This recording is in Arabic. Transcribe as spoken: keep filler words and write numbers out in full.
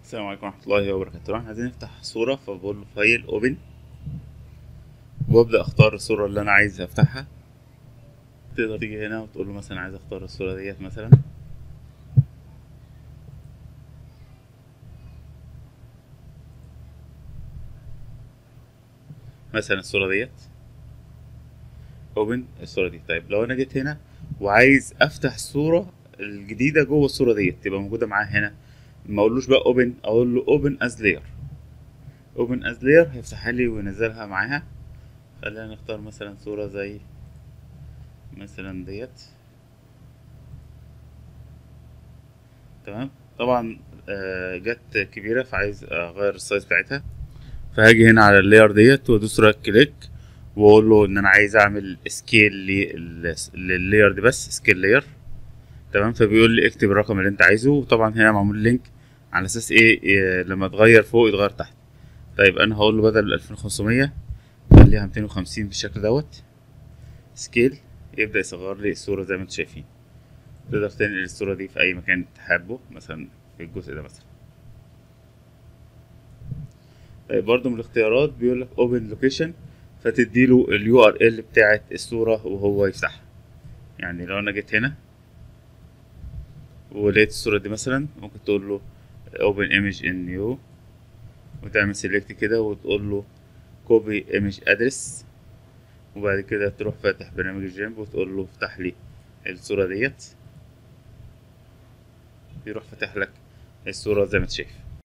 السلام عليكم ورحمة الله وبركاته. احنا عايزين نفتح صورة، فبقول له فايل اوبن وابدأ اختار الصورة اللي انا عايز افتحها. تقدر تيجي هنا وتقول له مثلا عايز اختار الصورة ديت، مثلا مثلا الصورة ديت اوبن الصورة دي. طيب لو انا جيت هنا وعايز افتح الصورة الجديدة جوه الصورة ديت تبقى موجودة معاه هنا، ما اقولوش بقى اوبن، اقول له اوبن از لاير. اوبن از لاير هيفتحها لي وينزلها معاها. خلينا نختار مثلا صورة زي مثلا ديت. تمام. طبعا آه، جت كبيرة فعايز اغير السايز بتاعتها، فهاجي هنا على اللاير ديت وادوس رايت كليك واقول له ان انا عايز اعمل سكيل لللاير دي، بس سكيل لاير. تمام. فبيقول لي اكتب الرقم اللي انت عايزه، وطبعا هنا معمول لينك على اساس ايه, إيه لما تغير فوق يتغير تحت. طيب انا هقول له بدل ألفين وخمسمية خليها ميتين وخمسين بالشكل دوت سكيل. يبدأ يصغر لي الصورة زي ما انتم شايفين. تقدر تنقل الصورة دي في أي مكان تحبه، مثلا في الجزء ده مثلا. طيب برضو من الاختيارات بيقول لك اوبن لوكيشن، فتديله اليو ار ال بتاعت الصورة وهو يفتحها. يعني لو انا جيت هنا ولقيت الصورة دي مثلا، ممكن تقول له open image in new وتعمل select كده وتقول له copy image address، وبعد كده تروح فاتح برنامج الجيمب وتقول له افتح لي الصورة ديت، يروح فاتح لك الصورة زي ما انت شايف.